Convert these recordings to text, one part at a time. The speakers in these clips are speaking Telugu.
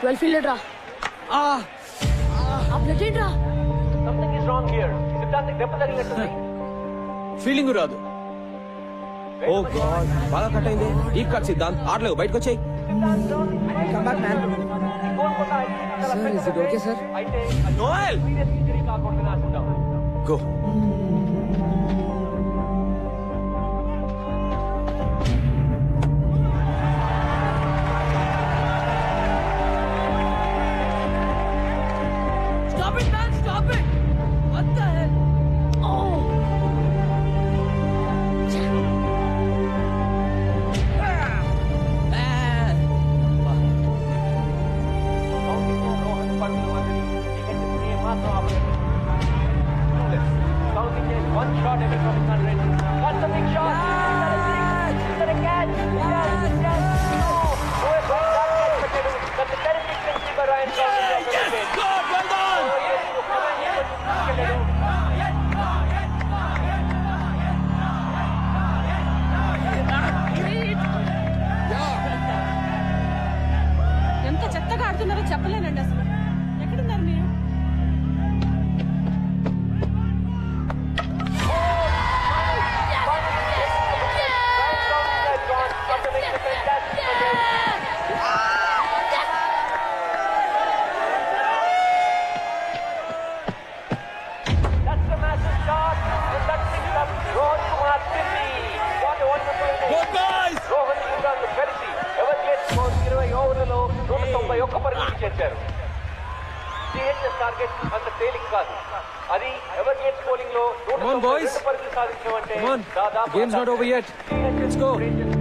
12 ఫీల్డ్ రా. బ్లడ్ ఏంట్రా? Something is wrong here. Siddhant దెబ్బ తగిలినట్టుంది. ఫీలింగ్ రాదు. ఓ గాడ్, బాగా కట్ అయింది. ఈ కట్ సిద్ధాంత్, ఆడలేవు, బయటకు వచ్చేయి. Noel go. Stop it, man! Stop it! What the hell? Oh! One shot away from 100. That's a big shot. Is that a catch? Yes. Oh, it's right back. That's a terrific century by Ryan Gosling. Yes, God, well done. Oh, yes, you come in here with ఎంత చెత్తగా ఆడుతున్నారో చెప్పలేనండి అసలు. ఎక్కడున్నారు మీరు? చేశారు. సిహెచ్ఎస్ టార్గెట్ అంత తేలిక కాదు. అది ఎవర్ గేట్స్ బౌలింగ్ లో 192 పరుగులు సాధించడం అంటే దాదాపు game's not over yet. Let's go.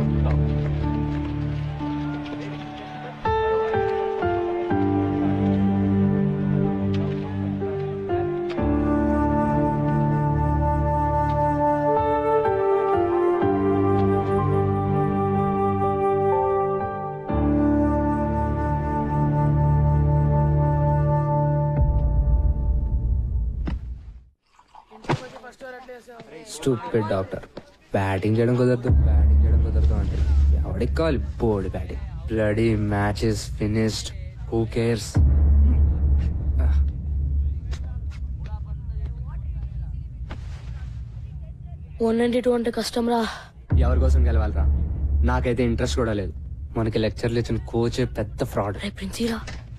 Stupid doctor. Batting చేయడం కుదరదు అంటే ఎవడికి కావాలి board batting. Bloody matches finished. Who cares? అంటే కష్టం రా. ఎవరి కోసం గెలవాలరా? నాకైతే ఇంట్రెస్ట్ కూడా లేదు. మనకి లెక్చర్లు ఇచ్చిన కోచే పెద్ద ఫ్రాడ్. ప్రిన్సీరా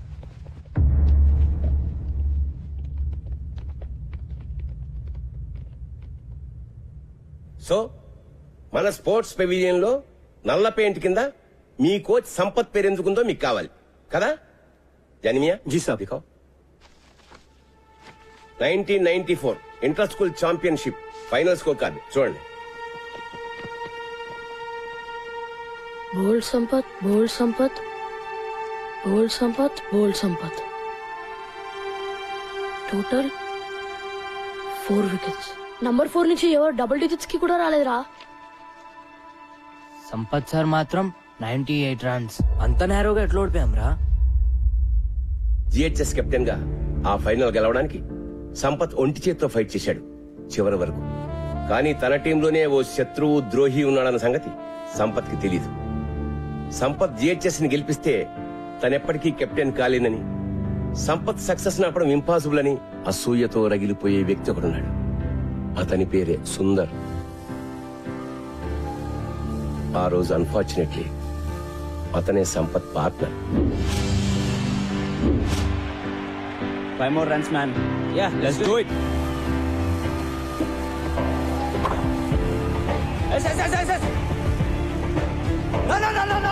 సో మన స్పోర్ట్స్ పెవిలియన్ లో నల్ల పెయింట్ కింద మీ కోచ్ సంపత్ పేరు ఎందుకుందో మీకు కావాలి కదా? జానిమియా జీ సాబ్. 1994 inter school championship final score card చూడండి. Bowled Sampath, bowled Sampath, bowled Sampath, bowled Sampath. Total 4 wickets. Number 4 నుంచి ఎవరు డబుల్ డిజిట్స్ కి కూడా రాలేదురా. సంపత్ సార్ మాత్రం 98 రన్స్. అంత నేరోగా ఎట్లా ఓడిపోయాం రా? జిహెచ్ఎస్ కెప్టెన్ గా ఆ ఫైనల్ గెలవడానికి సంపత్ ఒంటి చేత్తో ఫైట్ చేశాడు చివరి వరకు. కానీ తన టీంలోనే ఓ శత్రువు ద్రోహి ఉన్నాడన్న సంగతి సంపత్ కి తెలీదు. సంపత్ జిహెచ్ఎస్ ని గెలిపిస్తే తనెప్పటికీ కెప్టెన్ కాలేనని, సంపత్ సక్సెస్ నాపడం ఇంపాసిబుల్ అని అసూయతో రగిలిపోయే వ్యక్తి ఒకడున్నాడు. అతని పేరే సుందర్. ఆ రోజు అన్ఫార్చునేట్లీ అతనే Sampath partner. 5 more runs, man. Yeah, let's do it. Yes. No.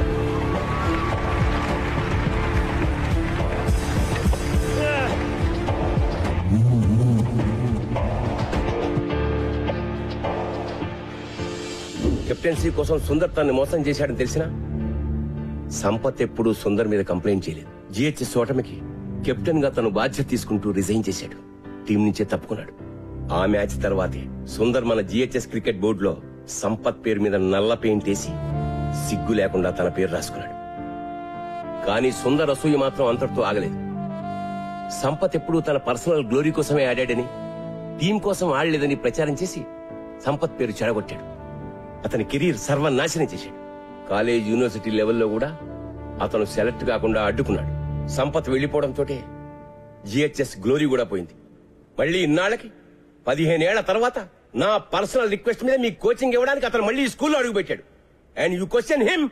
Captaincy కోసం సుందర్ తనని మోసం చేశాడని తెలిసినా సంపత్ ఎప్పుడూ సుందర్ మీద కంప్లైంట్ చేయలేదు. జిహెచ్ఎస్ ఓటమికి కెప్టెన్ గా తను బాధ్యత తీసుకుంటూ రిజైన్ చేశాడు. టీం నుంచే తప్పుకున్నాడు. ఆ మ్యాచ్ తర్వాతే సుందర్ మన జిహెచ్ఎస్ క్రికెట్ బోర్డులో సంపత్ పేరు మీద నల్ల పెయింట్ వేసి సిగ్గు లేకుండా తన పేరు రాసుకున్నాడు. కానీ సుందర్ అసూయ మాత్రం అంతటితో ఆగలేదు. సంపత్ ఎప్పుడూ తన పర్సనల్ గ్లోరీ కోసమే ఆడాడని, టీం కోసం ఆడలేదని ప్రచారం చేసి సంపత్ పేరు చెడగొట్టాడు. అతని కెరీర్ సర్వనాశనం చేశాడు. కాలేజ్ యూనివర్సిటీ లెవెల్లో కూడా అతను సెలెక్ట్ కాకుండా అడ్డుకున్నాడు. సంపత్ వెళ్లిపోవడంతో జిహెచ్ఎస్ గ్లోరీ కూడా పోయింది. మళ్ళీ ఇన్నాళ్ళకి 15 ఏళ్ల తర్వాత నా పర్సనల్ రిక్వెస్ట్ మీద మీకు కోచింగ్ ఇవ్వడానికి అతను మళ్ళీ స్కూల్లో అడుగుపెట్టాడు. And you question him.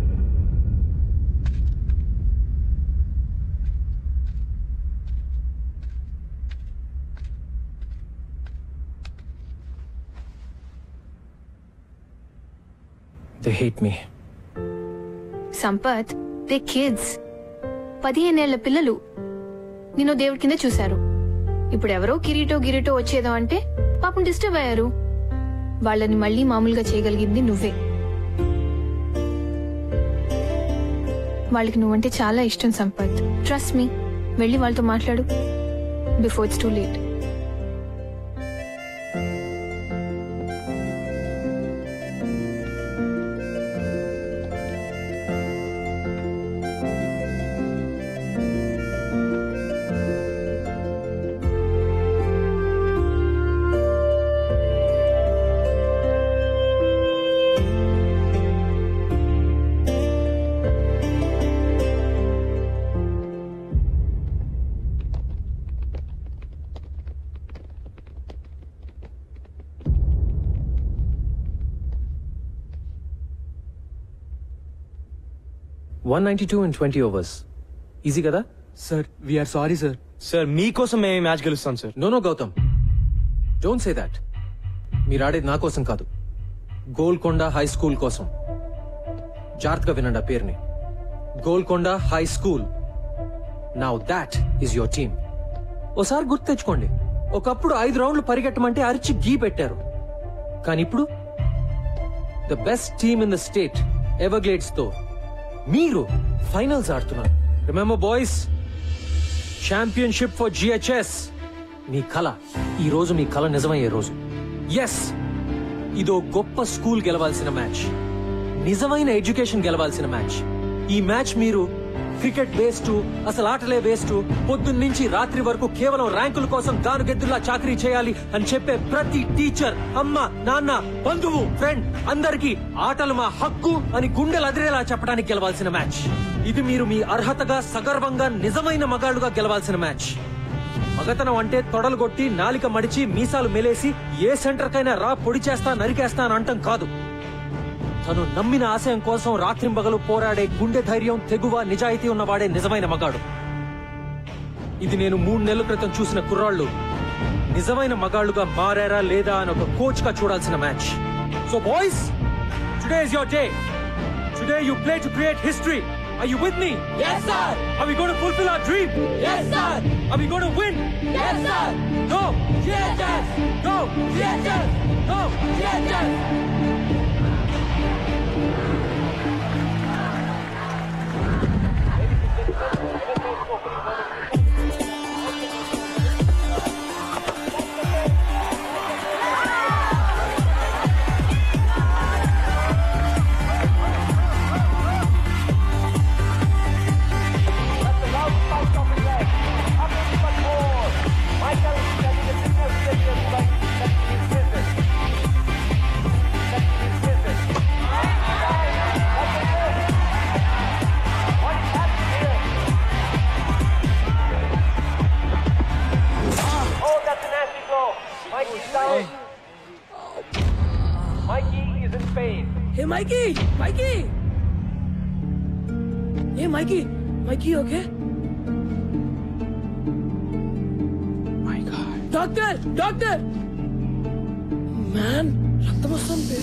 They hate me. Sampath, they kids. 15 ఏళ్ల పిల్లలు నిన్ను దేవుడి కింద చూశారు. ఇప్పుడు ఎవరో కిరీటో వచ్చేదో అంటే పాపం డిస్టర్బ్ అయ్యారు. వాళ్ళని మళ్ళీ మామూలుగా చేయగలిగింది నువ్వే. వాళ్ళకి నువ్వంటే చాలా ఇష్టం సంపత్. Trust me. వెళ్ళి వాళ్ళతో మాట్లాడు before it's too late. $192 in 20 overs. Easy కదా? Sir we are sorry sir. Sir మీకోసం మేము మ్యాచ్ గెలుస్తాం sir. No Gautam, don't say that. మీరు ఆడేది నా కోసం కాదు, గోల్కొండ హై స్కూల్ కోసం. జాగ్రత్తగా వినండి ఆ పేరుని, Golconda high school. Now that is your team. ఓసారి గుర్తు తెచ్చుకోండి, ఒకప్పుడు 5 రౌండ్లు పరిగెట్టమంటే అరిచి గీ పెట్టారు. కానీ ఇప్పుడు the best team in the state Everglades తో మీరు ఫైనల్స్ ఆడుతున్నారు. Remember boys, championship for GHS. మీ కళ, ఈ రోజు మీ కళ నిజమయ్యే రోజు. ఎస్, ఇదో గొప్ప స్కూల్ గెలవాల్సిన మ్యాచ్, నిజమైన ఎడ్యుకేషన్ గెలవాల్సిన మ్యాచ్. ఈ మ్యాచ్ మీరు క్రికెట్ వేస్ట్, అసలు ఆటలే వేస్ట్, పొద్దున్నుంచి రాత్రి వరకు కేవలం ర్యాంకుల కోసం గానుగెద్దుల్లా చాకరీ చేయాలి అని చెప్పే ప్రతి టీచర్, అమ్మ, నాన్న, బంధువు, ఫ్రెండ్ అందరికీ ఆటలు మా హక్కు అని గుండెలు అదిరేలా చెప్పడానికి గెలవాల్సిన మ్యాచ్. ఇది మీరు మీ అర్హతగా సగర్వంగా నిజమైన మగాళ్లుగా గెలవాల్సిన మ్యాచ్. మగతనం అంటే తొడలు కొట్టి నాలిక మడిచి మీసాలు మెలేసి ఏ సెంటర్ కైనా రా పొడి చేస్తా నరికేస్తా అని అంటం కాదు. తను నమ్మిన ఆశయం కోసం రాత్రింబగలు పోరాడే గుండె ధైర్యం, తెగువ, నిజాయితీ ఉన్నవాడే నిజమైన మగాడు. ఇది నేను 3 నెలల క్రితం చూసిన కుర్రాళ్ళు నిజమైన మగాళ్లుగా మారారా లేదా అని ఒక కోచ్ గా చూడాల్సిన match. So boys, today is your day. Today you play to create history. Are you with me? Yes, sir. Are we going to fulfill our dream? Yes, sir. Are we going to win? Yes, sir. Go! GHS. Go! GHS. Go! GHS. Hey, Mikey! Mikey! Hey, Mikey! Mikey, okay? My god. Doctor! Doctor! Man, రక్తం వస్తుంది.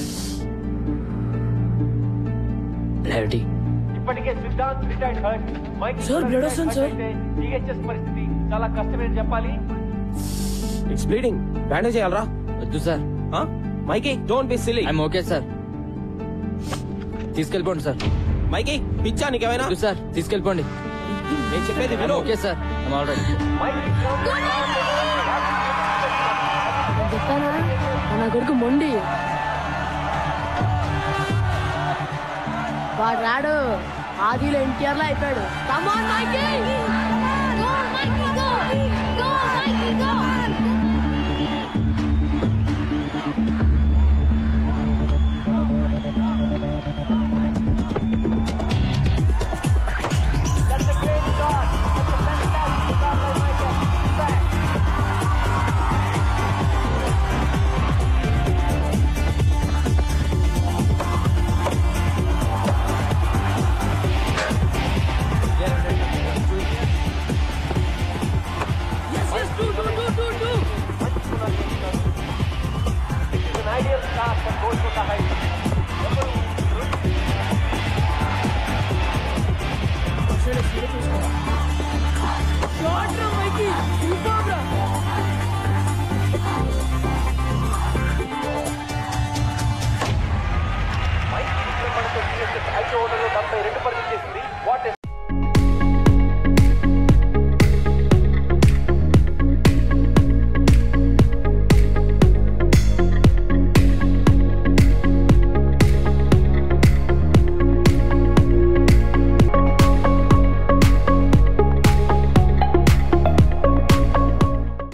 బ్లడీ. ఇప్పటికే Siddhant retired hurt. Mike Sir, blood వస్తుంది, sir. జిహెచ్ఎస్ పరిస్థితి చాలా కష్టమని చెప్పాలి. It's bleeding. బ్యాండేజ్ చేయాలరా? వద్దు sir. Mikey, don't be silly. I'm okay sir. తీసుకెళ్ళిపోండి సార్. మైకీ, పిచ్చా నీకేమైనా? వద్దు సార్, తీసుకెళ్ళిపోండి. నేను చెప్పేది ఐఎమ్ విను. Okay sir. I'm all right. చెప్పానా నా కొడుకు మొండి. వాడు రాడు, ఆదిలో ఎన్టీఆర్ లో అయిపోయాడు. Come on, Mikey! Go, Mikey, go! Go, Mikey, go! That's a great shot. మైకి విక్రమణతో GSS 5 ఓవర్లలో 72 పరుగులు చేసింది. వాట్